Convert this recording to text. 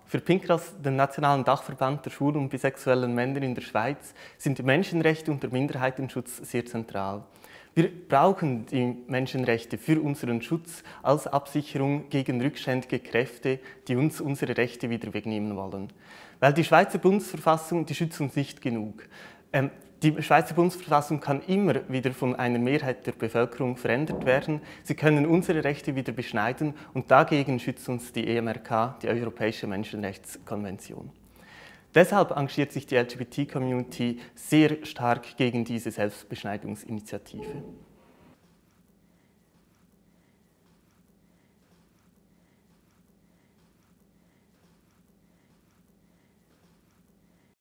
Für PINKRAS, den Nationalen Dachverband der schwulen und bisexuellen Männer in der Schweiz, sind die Menschenrechte und der Minderheitenschutz sehr zentral. Wir brauchen die Menschenrechte für unseren Schutz als Absicherung gegen rückständige Kräfte, die uns unsere Rechte wieder wegnehmen wollen. Weil die Schweizer Bundesverfassung, die schützt uns nicht genug. Die Schweizer Bundesverfassung kann immer wieder von einer Mehrheit der Bevölkerung verändert werden. Sie können unsere Rechte wieder beschneiden und dagegen schützt uns die EMRK, die Europäische Menschenrechtskonvention. Deshalb engagiert sich die LGBT-Community sehr stark gegen diese Selbstbeschneidungsinitiative.